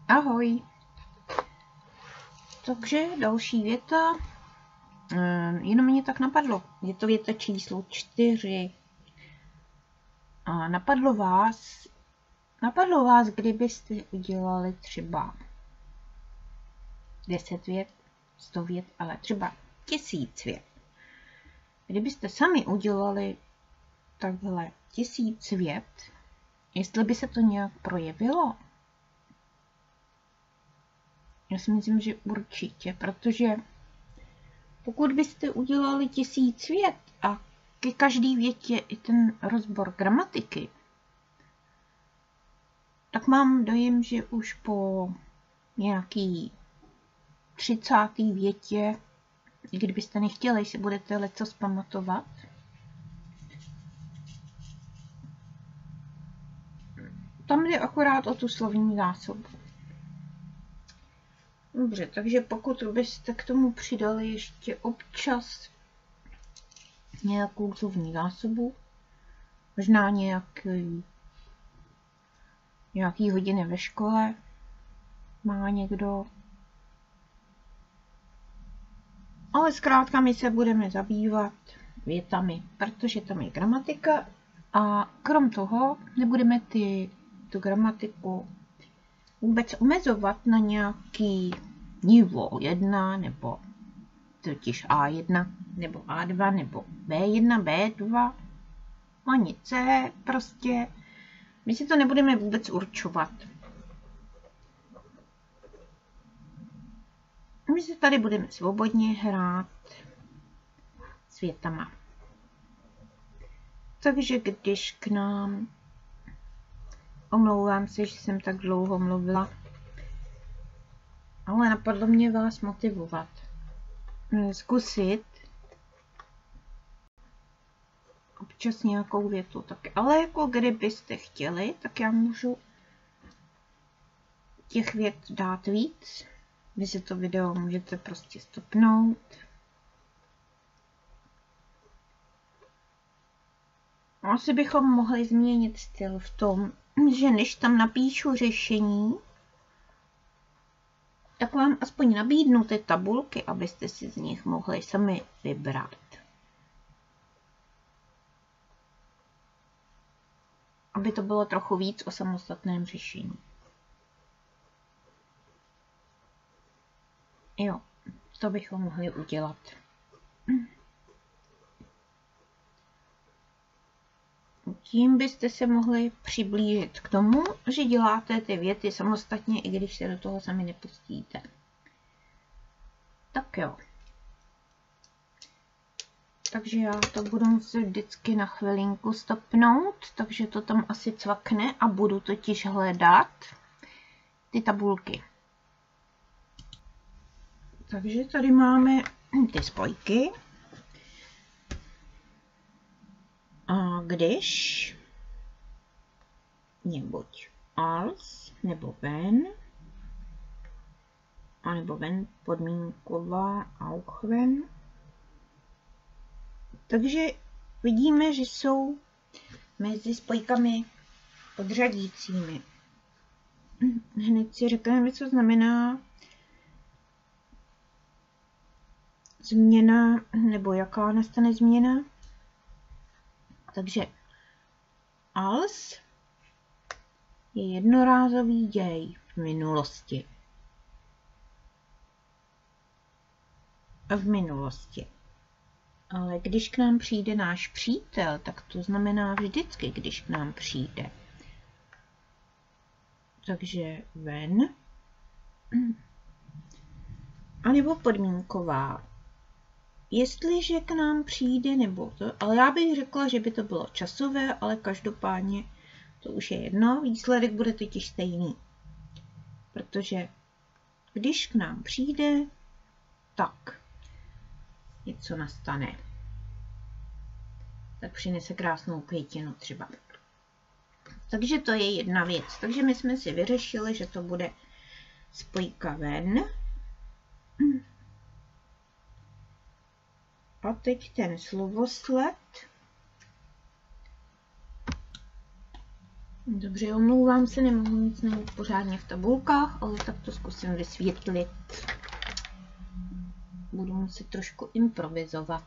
Ahoj. Takže další věta. Jenom mě tak napadlo. Je to věta číslo 4. A napadlo vás, kdybyste udělali třeba 10 vět, 100 vět, ale třeba 1000 vět. Kdybyste sami udělali takhle 1000 vět, jestli by se to nějak projevilo? Já si myslím, že určitě, protože pokud byste udělali 1000 vět a ke každý větě i ten rozbor gramatiky, tak mám dojem, že už po nějaký 30. větě, kdybyste nechtěli, si budete lecos pamatovat. Tam jde akorát o tu slovní zásobu. Dobře, takže pokud byste k tomu přidali ještě občas nějakou slovní zásobu, možná nějaký hodiny ve škole má někdo. Ale zkrátka my se budeme zabývat větami, protože tam je gramatika a krom toho nebudeme tu gramatiku vůbec omezovat na nějaký niveau 1 nebo totiž A1 nebo A2 nebo B1, B2 ani C, prostě my si to nebudeme vůbec určovat. My si tady budeme svobodně hrát s větama. Takže když k nám, omlouvám se, že jsem tak dlouho mluvila, ale napadlo mě vás motivovat. Zkusit občas nějakou větu. Tak, ale jako kdybyste chtěli, tak já můžu těch vět dát víc. Vy si to video můžete prostě stopnout. Asi bychom mohli změnit styl v tom, že než tam napíšu řešení, tak vám aspoň nabídnu ty tabulky, abyste si z nich mohli sami vybrat. Aby to bylo trochu víc o samostatném řešení. Jo, to bychom mohli udělat. Tím byste se mohli přiblížit k tomu, že děláte ty věty samostatně, i když se do toho sami nepustíte. Tak jo. Takže já to budu muset vždycky na chvilinku stopnout, takže to tam asi cvakne a budu totiž hledat ty tabulky. Takže tady máme ty spojky. A když je buď als nebo wenn, anebo wenn podmínková auch wenn. Takže vidíme, že jsou mezi spojkami podřadícími. Hned si řekneme, co znamená změna, nebo jaká nastane změna. Takže als je jednorázový děj v minulosti. V minulosti. Ale když k nám přijde náš přítel, tak to znamená vždycky, když k nám přijde. Takže wenn. A nebo podmínková. Jestliže k nám přijde, nebo to, ale já bych řekla, že by to bylo časové, ale každopádně to už je jedno, výsledek bude totiž stejný. Protože když k nám přijde, tak něco nastane. Tak přinese krásnou květinu třeba. Takže to je jedna věc. Takže my jsme si vyřešili, že to bude spojka wenn. A teď ten slovosled. Dobře, omlouvám se, nemohu nic najít pořádně v tabulkách, ale tak to zkusím vysvětlit. Budu muset trošku improvizovat.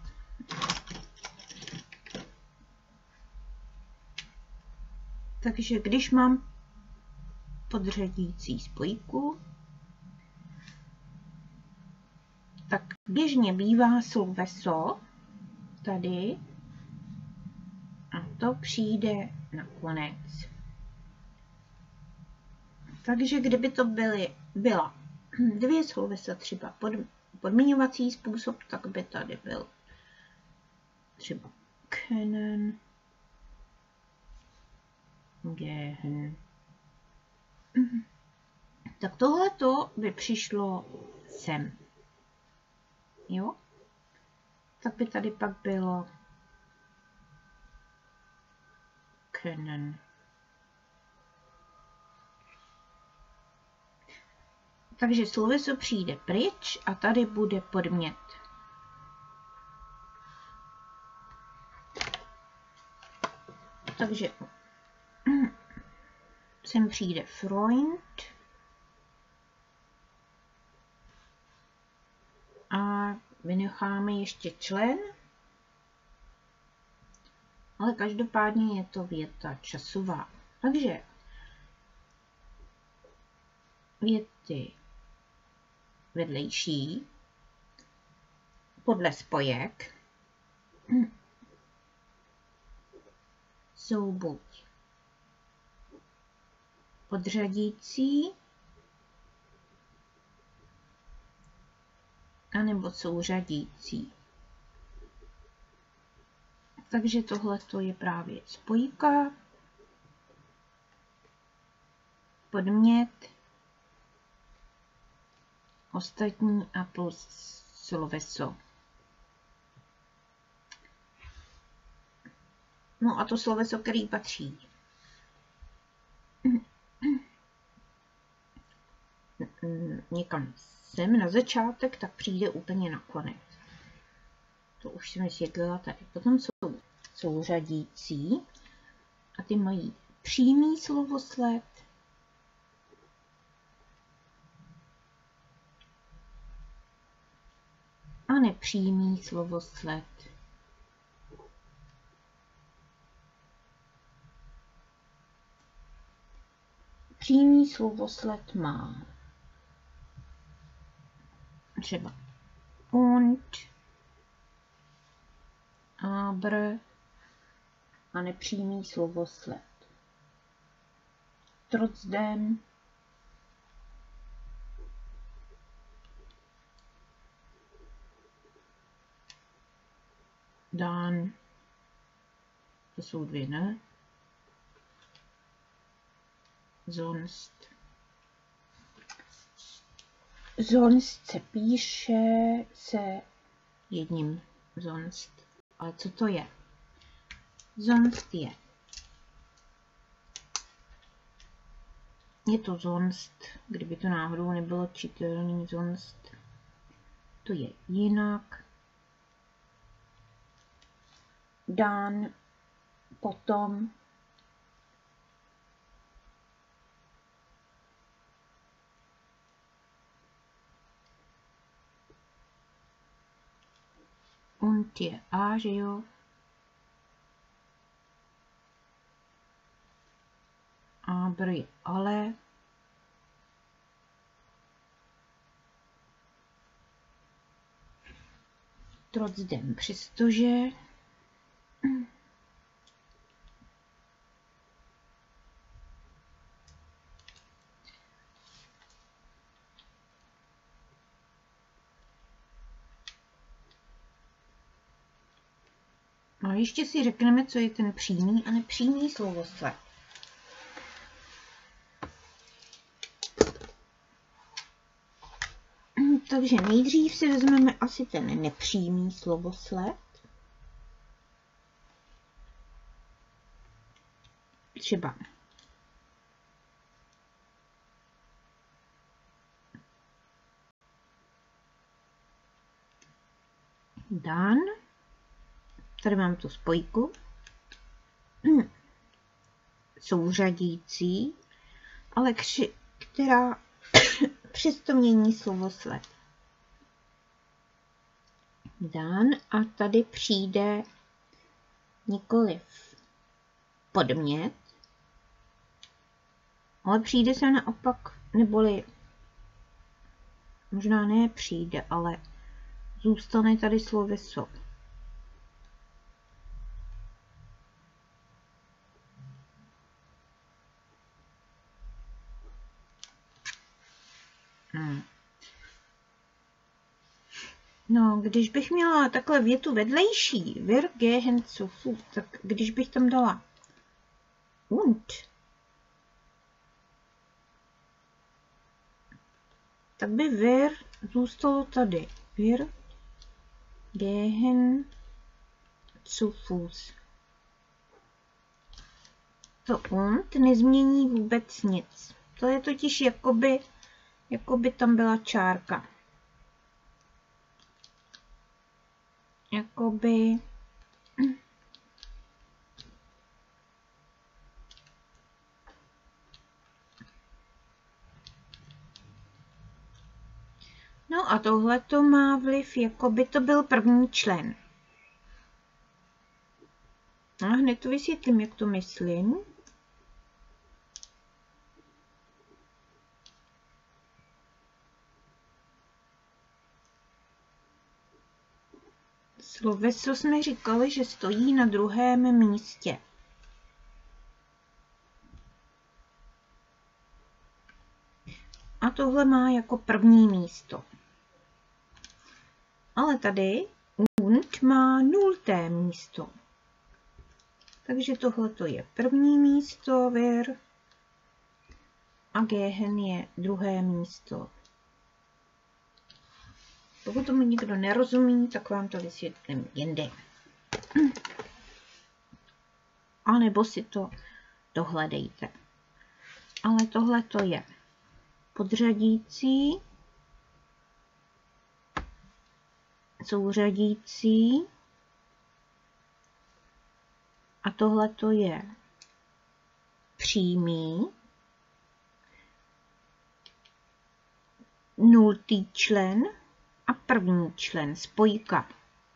Takže když mám podřadící spojku, tak běžně bývá sloveso tady a to přijde nakonec. Takže kdyby to byla dvě slovesa, třeba podmiňovací způsob, tak by tady byl třeba können, gehen. Tak tohleto by přišlo sem. Jo? Tak by tady pak bylo können. Takže sloveso přijde pryč a tady bude podmět. Takže sem přijde Freund a vynecháme ještě člen, ale každopádně je to věta časová. Takže věty vedlejší podle spojek jsou buď podřadící anebo souřadící. Takže tohleto je právě spojka, podmět, ostatní a plus sloveso. No a to sloveso, který patří někam sem na začátek, tak přijde úplně nakonec. To už jsem vysvětlila tady. Potom jsou souřadící a ty mají přímý slovosled a nepřímý slovosled. Přímý slovosled má třeba und, aber a nepřímý slovosled trotzdem, dann, to jsou dvě, ne? Sonst. Sonst se píše se jedním sonst. Ale co to je? Sonst je. Je to sonst, kdyby to náhodou nebylo čitelný sonst. To je jinak. Dan, potom. Und je a, že jo? Aber je ale. Trotzdem, přestože. A ještě si řekneme, co je ten přímý a nepřímý slovosled. Takže nejdřív si vezmeme asi ten nepřímý slovosled. Třeba dan. Tady mám tu spojku. souřadící, ale která přesto mění slovosled. Dan a tady přijde nikoliv podmět, ale přijde se naopak, neboli možná ne přijde, ale zůstane tady sloveso. No, když bych měla takhle větu vedlejší, wir gehen zu Fuß, tak když bych tam dala und, tak by wir zůstalo tady. Wir gehen zu Fuß. To und nezmění vůbec nic. To je totiž jakoby tam byla čárka. Jakoby no a tohle to má vliv, jakoby to byl první člen. A hned to vysvětlím, jak to myslím. Sloveso jsme říkali, že stojí na druhém místě. A tohle má jako první místo. Ale tady und má 0. místo. Takže tohle je první místo, wir, a gehen je druhé místo. Pokud tomu někdo nerozumí, tak vám to vysvětlím jinde. A nebo si to dohledejte. Ale tohle to je podřadící, souřadící a tohle to je přímý, 0. člen a první člen, spojka.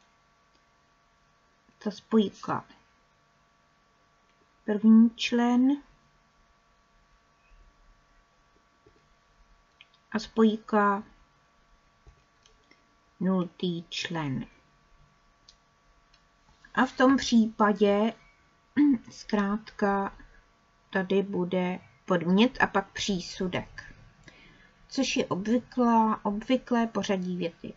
Ta spojka. První člen a spojka 0. člen. A v tom případě zkrátka tady bude podmět a pak přísudek. Což je obvyklé pořadí věty.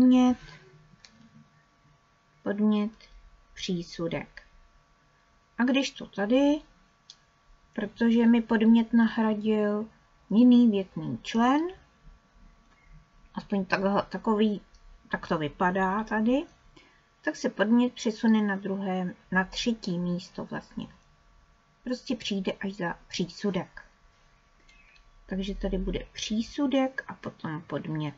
Podmět, přísudek. A když to tady, protože mi podmět nahradil jiný větný člen, aspoň tak to vypadá tady, tak se podmět přesune na 3. místo vlastně. Prostě přijde až za přísudek. Takže tady bude přísudek a potom podmět.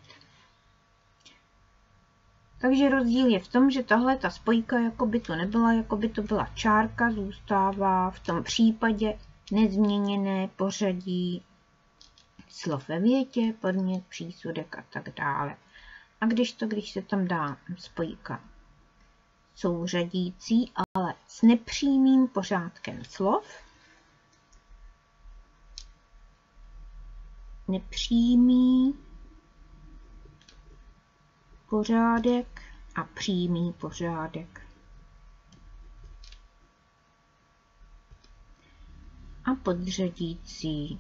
Takže rozdíl je v tom, že tahle ta spojka, jako by to nebyla, jako by to byla čárka, zůstává v tom případě nezměněné pořadí slov ve větě, podmět, přísudek a tak dále. A když se tam dá spojka souřadící, ale s nepřímým pořádkem slov, nepřímý pořádek a přímý pořádek. A podřadící.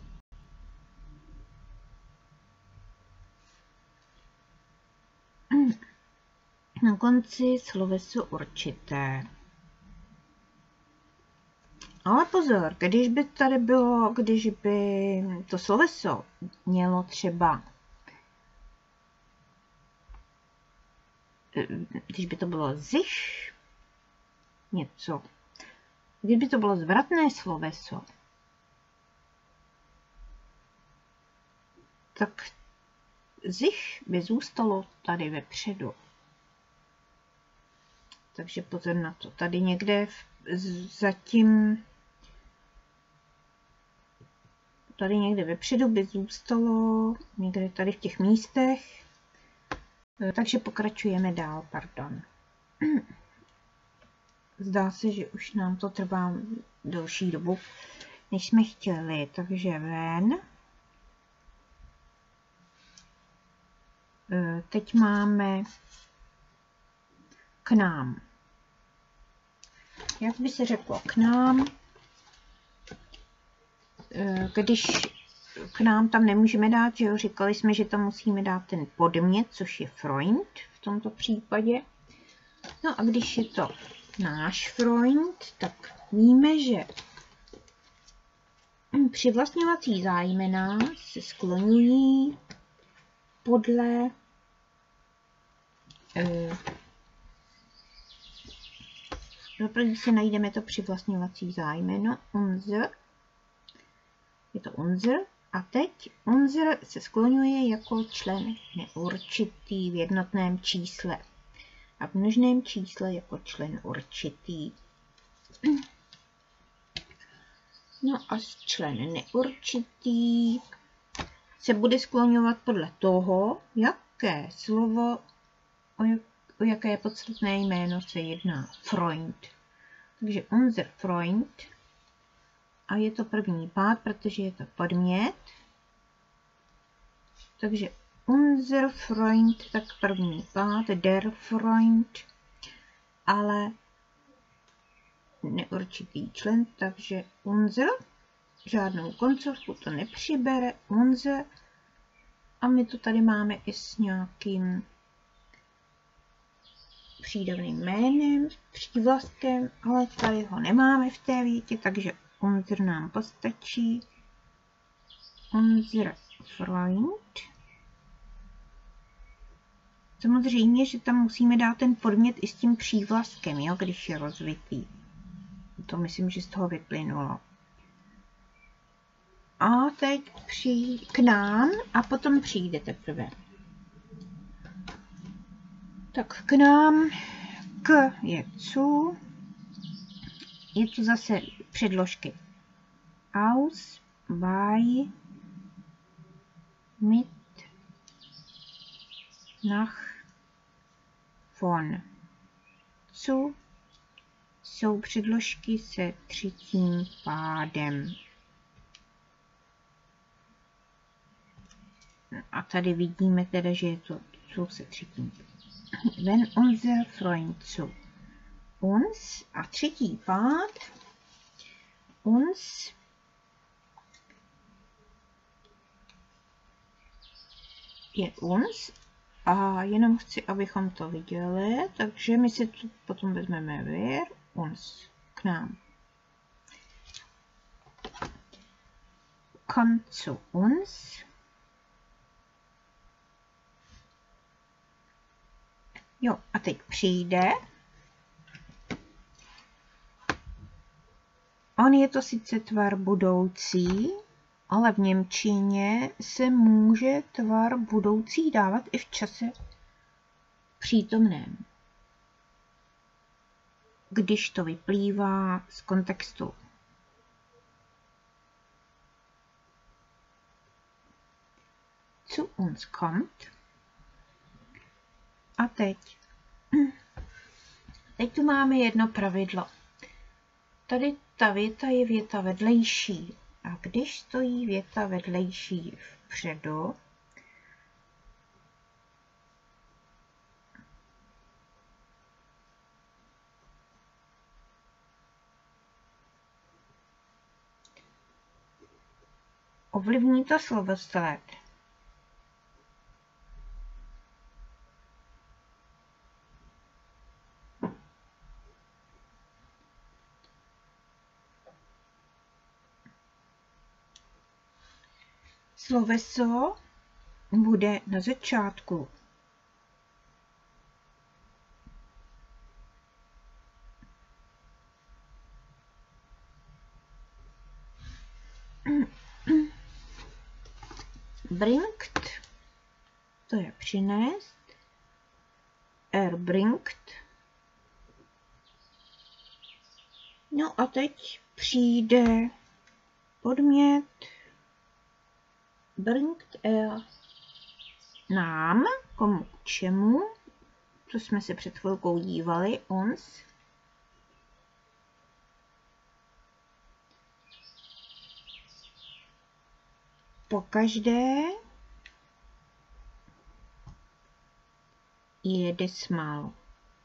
Na konci sloveso určité. Ale pozor, když by to sloveso mělo třeba, když by to bylo sich, něco, když by to bylo zvratné sloveso, tak sich by zůstalo tady vepředu. Takže pozor na to. Tady někde zatím tady někde vepředu by zůstalo, někde tady v těch místech. Takže pokračujeme dál, pardon. Zdá se, že už nám to trvá delší dobu, než jsme chtěli, takže ven. Teď máme k nám. Jak by se řeklo k nám? Když k nám tam nemůžeme dát, že jo, říkali jsme, že tam musíme dát ten podmět, což je Freund v tomto případě. No a když je to náš Freund, tak víme, že přivlastňovací zájmena se skloňují podle když si najdeme to přivlastňovací zájmeno unser, je to unser, a teď unser se skloňuje jako člen neurčitý v jednotném čísle a v množném čísle jako člen určitý. No a člen neurčitý se bude skloňovat podle toho, jaké slovo, o jaké podstatné jméno se jedná. Freund. Takže unser Freund. A je to první pád, protože je to podmět. Takže unser Freund, tak první pád, der Freund, ale neurčitý člen, takže unser, žádnou koncovku to nepřibere, unser, a my to tady máme i s nějakým přídavným jménem, přívlastkem, ale tady ho nemáme v té větě, takže unser nám postačí. Unser Freund. Samozřejmě, že tam musíme dát ten podmět i s tím přívlastkem, jo, když je rozvitý. To myslím, že z toho vyplynulo. A teď k nám a potom přijde teprve. Tak k nám, k je zu, je tu zase předložky aus, bei, mit, nach, von. Zu jsou předložky se třetím pádem. A tady vidíme teda, že je to zu se třetím pádem. Wenn unser Freund zu uns, a třetí pád, uns je uns, a jenom chci, abychom to viděli, takže my si to potom vezmeme wir, uns, k nám. Kommt zu uns. Jo, a teď přijde. On je to sice tvar budoucí, ale v němčině se může tvar budoucí dávat i v čase přítomném, když to vyplývá z kontextu. Zu uns kommt. A teď tu máme jedno pravidlo. Tady ta věta je věta vedlejší. A když stojí věta vedlejší vpředu, ovlivní to slovosled. Sloveso bude na začátku. Bringt, to je přinést. Bringt. No a teď přijde podmět, bringt er nám, komu k čemu, co jsme se před chvilkou dívali, ons. Pokaždé jedes Mal.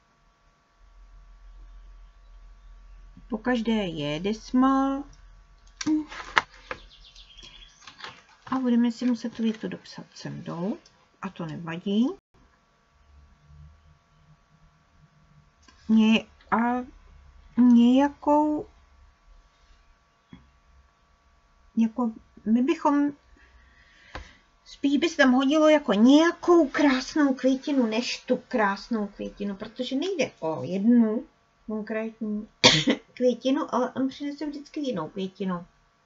Pokaždé jedes Mal. A budeme si muset tu větu dopsat sem dolů. A to nevadí. Nějakou jako my bychom spíš by se tam hodilo jako nějakou krásnou květinu, než tu krásnou květinu, protože nejde o jednu konkrétní květinu, ale on přinese vždycky jinou květinu.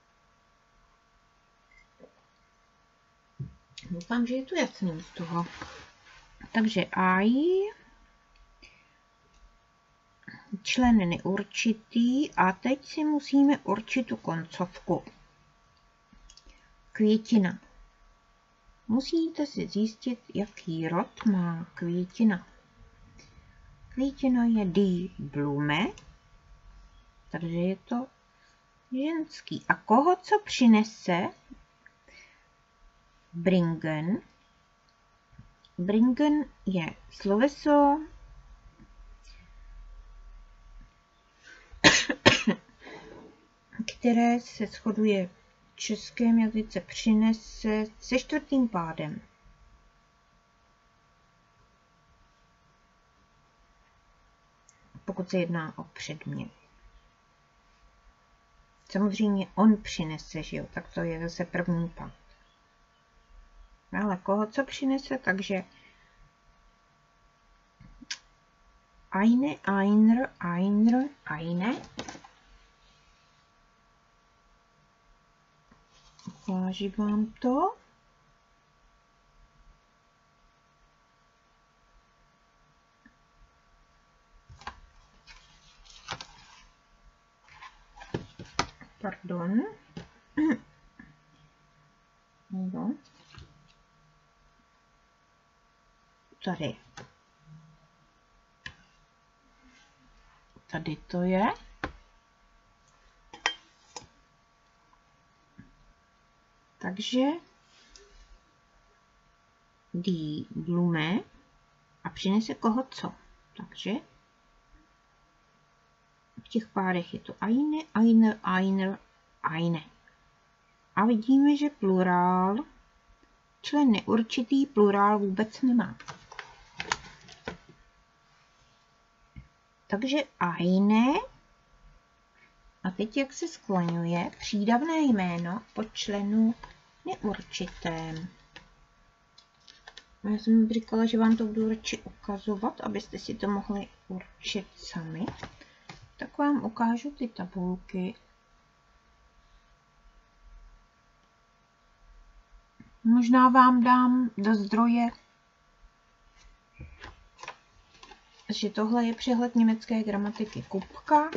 Doufám, že je to jasný z toho. Takže I, člen neurčitý, a teď si musíme určit tu koncovku. Květina. Musíte si zjistit, jaký rod má květina. Květina je die Blume, takže je to ženský. A koho co přinese? Bringen. Bringen je sloveso, které se shoduje v českém jazyce přinese se čtvrtým pádem. Pokud se jedná o předmět. Samozřejmě on přinese, že jo, tak to je zase první pád. Ale koho co přinese, takže eine, einer, einer, eine. Ukážu vám to. Pardon. No. Tady. Tady to je. Takže die Blume a přinese koho co. Takže v těch párech je to eine, einer, einer, eine. A vidíme, že plurál, člen neurčitý plurál vůbec nemá. Takže eine. A teď jak se skloňuje přídavné jméno po členu neurčitém. Já jsem říkala, že vám to budu radši ukazovat, abyste si to mohli určit sami. Tak vám ukážu ty tabulky. Možná vám dám do zdroje, že tohle je přehled německé gramatiky Kupka.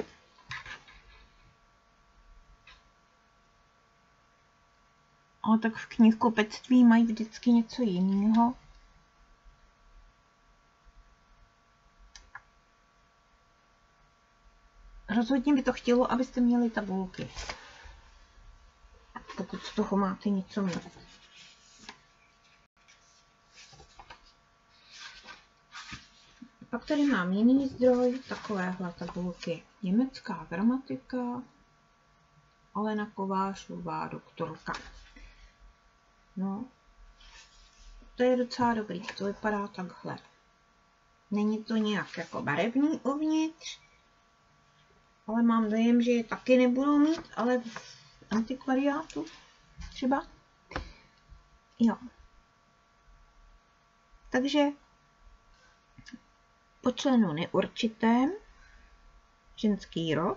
Ale tak v knihkupectví mají vždycky něco jiného. Rozhodně by to chtělo, abyste měli tabulky. Pokud z toho máte něco mít. Pak tady mám jiný zdroj, takovéhle tabulky. Německá gramatika, Alena Kovářová, doktorka. No, to je docela dobrý, to vypadá takhle. Není to nějak jako barevný uvnitř, ale mám dojem, že je taky nebudou mít, ale v antikvariátu třeba. Jo. Takže po členu neurčitém ženský rod.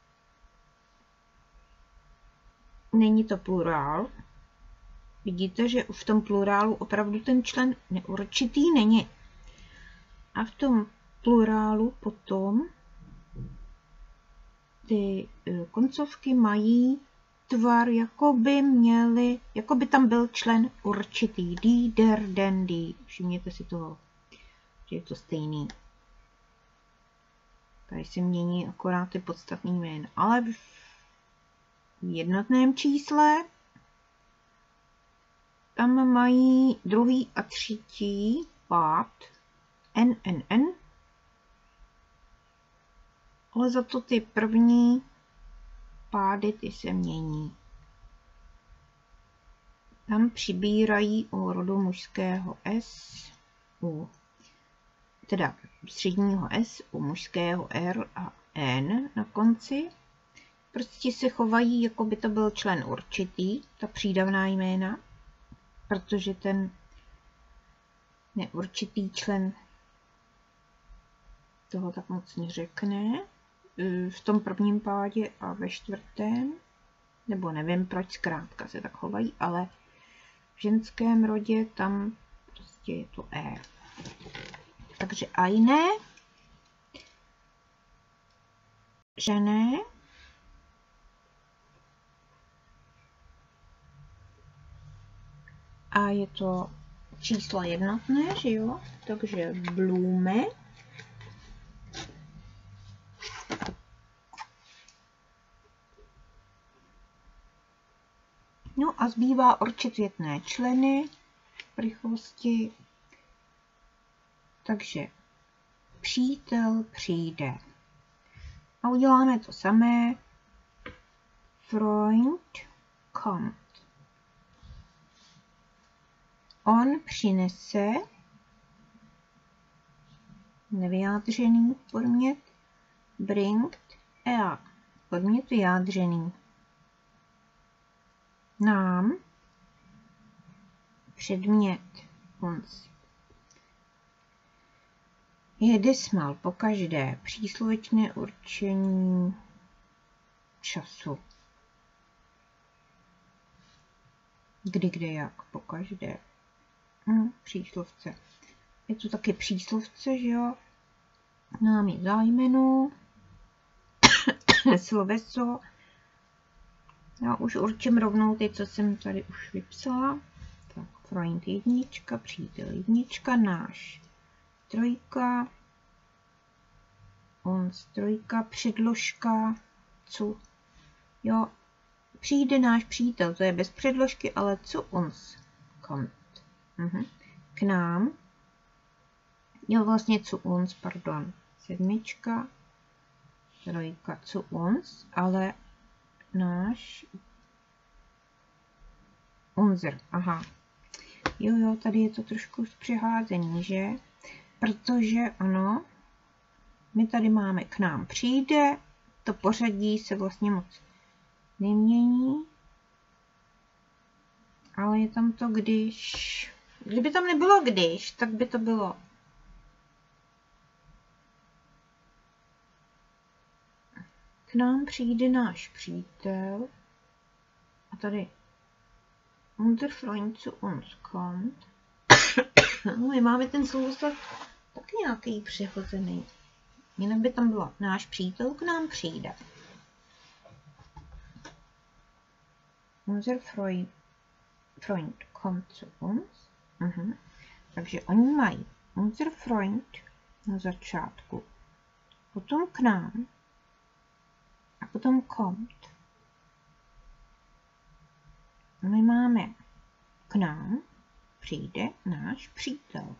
Není to plurál. Vidíte, že v tom plurálu opravdu ten člen neurčitý není. A v tom plurálu potom ty koncovky mají tvar, jako by tam byl člen určitý. Die, der, den, die. Všimněte si toho, že je to stejný. Tady se mění akorát ty podstatný jména. Ale v jednotném čísle tam mají druhý a třetí pád n. Ale za to ty první pády ty se mění. Tam přibírají u rodu mužského S, teda středního S, u mužského R a N na konci. Prostě se chovají, jako by to byl člen určitý, ta přídavná jména, protože ten neurčitý člen toho tak moc neřekne v tom prvním pádě a ve čtvrtém, nebo nevím proč zkrátka se tak chovají, ale v ženském rodě tam prostě je to E. Takže eine, žene, a je to číslo jednotné, že jo? Takže Blume. No a zbývá určit větné členy v rychlosti. Takže přítel přijde. A uděláme to samé. Freund kommt. On přinese nevyjádřený podmět. Bringt er. Podmět vyjádřený. Nám předmět uns. Jedesmal pokaždé příslovečné určení času. Kdy, kde, jak, pokaždé. Příslovce. Je to taky příslovce, že jo? Nám je zájmeno. Sloveso. Já už určím rovnou ty, co jsem tady už vypsala. Tak, Freund jednička, přítel jednička, náš trojka, uns trojka, předložka, co? Jo, přijde náš přítel, to je bez předložky, ale co uns kommt. K nám. Jo, vlastně co uns, pardon. Sedmička, trojka, co uns, ale náš unser, aha. Jo, tady je to trošku přeházený, že? Protože ano, my tady máme k nám přijde, to pořadí se vlastně moc nemění, ale je tam to když. Kdyby tam nebylo když, tak by to bylo k nám přijde náš přítel a tady unser Freund zu uns kommt. No, my máme ten soustav taky nějaký přehozený. Jinak by tam bylo náš přítel k nám přijde. Unser Freund kommt zu uns. Takže oni mají unser Freund na začátku, potom k nám a potom kommt. My máme k nám přijde náš přítel.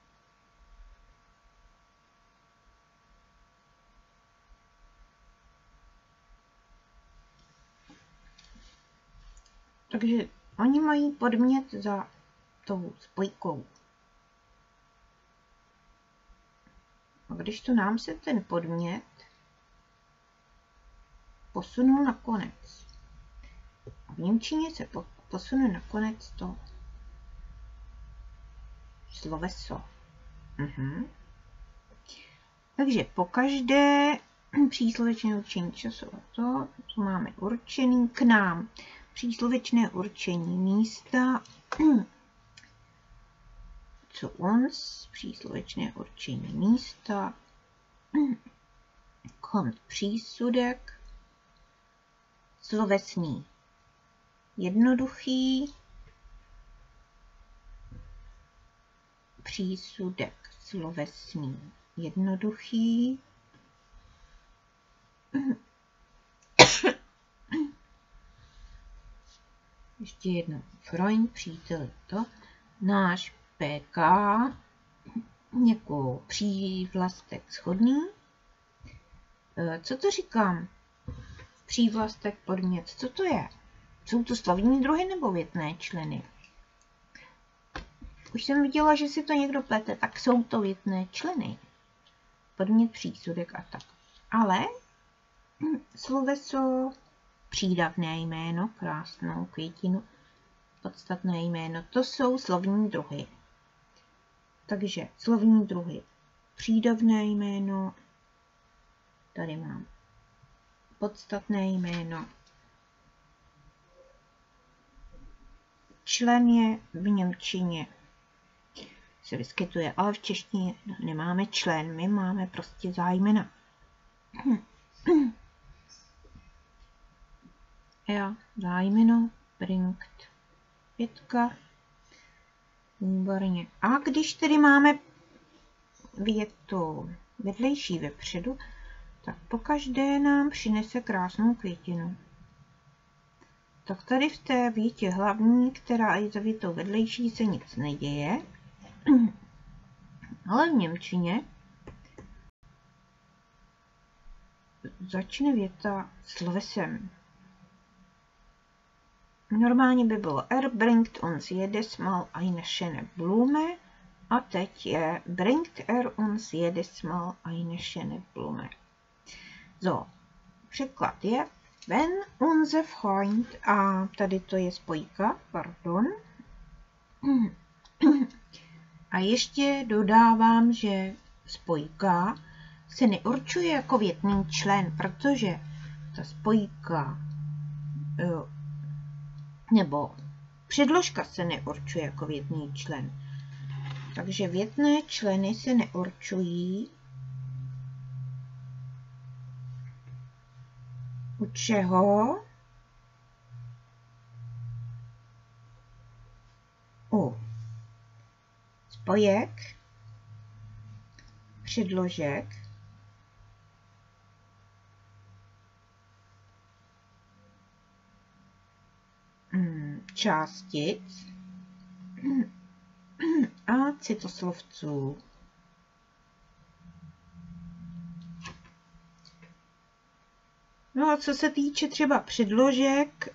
Takže oni mají podmět za tou spojkou. A když to nám se ten podmět posunul na konec. A v němčině se posune na konec to sloveso. Takže pokaždé příslovečné určení času a to, co máme určený k nám. Příslovečné určení místa, co uns, příslovečné určení místa, kommt přísudek, slovesný jednoduchý přísudek slovesný. Jednoduchý ještě jednou. Freund, přítel, to. Náš PK jako přívlastek shodný. Co to říkám? Přívlastek, podmět, co to je? Jsou to slovní druhy nebo větné členy? Už jsem viděla, že si to někdo plete, tak jsou to větné členy. Podmět, přísudek a tak. Ale sloveso, přídavné jméno, krásnou květinu, podstatné jméno, to jsou slovní druhy. Takže slovní druhy. Přídavné jméno, tady mám podstatné jméno. Člen je v němčině se vyskytuje, ale v češtině nemáme člen, my máme prostě zájmena. Já, zájmeno, bringt, 5. Výborně. A když tedy máme větu vedlejší vepředu, tak pokaždé nám přinese krásnou květinu. Tak tady v té větě hlavní, která je za větou vedlejší, se nic neděje. Ale v němčině začne věta slovesem. Normálně by bylo bringt uns jedes Mal eine schöne Blume a teď je bringt uns jedes Mal eine schöne Blume. So, překlad je wenn unser Freund, a tady to je spojka, pardon. A ještě dodávám, že spojka se neurčuje jako větný člen, protože ta spojka nebo předložka se neurčuje jako větný člen. Takže větné členy se neurčují u čeho? U spojek, předložek, částic a citoslovců. No a co se týče třeba předložek,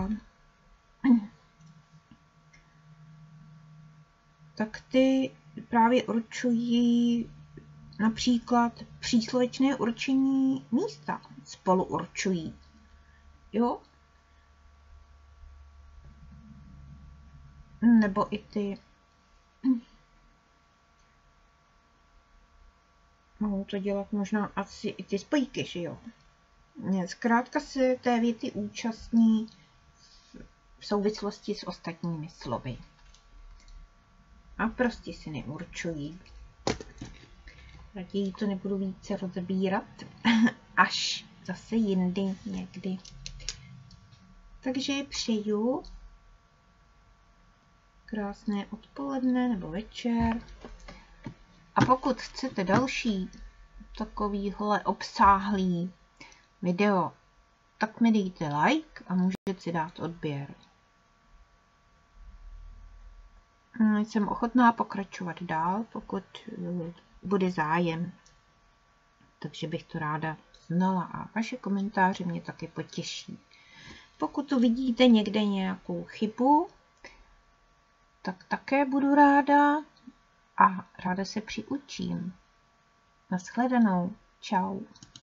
tak ty právě určují například příslovečné určení místa. Spolu určují. Jo? Nebo i ty. Mohou to dělat možná asi i ty spojky, že jo? Zkrátka se té věty účastní v souvislosti s ostatními slovy. A prostě si neurčují. Raději to nebudu více rozebírat, až zase jindy někdy. Takže přeju krásné odpoledne nebo večer. A pokud chcete další takovýhle obsáhlý video, tak mi dejte like a můžete si dát odběr. Jsem ochotná pokračovat dál, pokud bude zájem. Takže bych to ráda znala a vaše komentáře mě taky potěší. Pokud tu vidíte někde nějakou chybu, tak také budu ráda a ráda se přiučím. Nashledanou. Čau.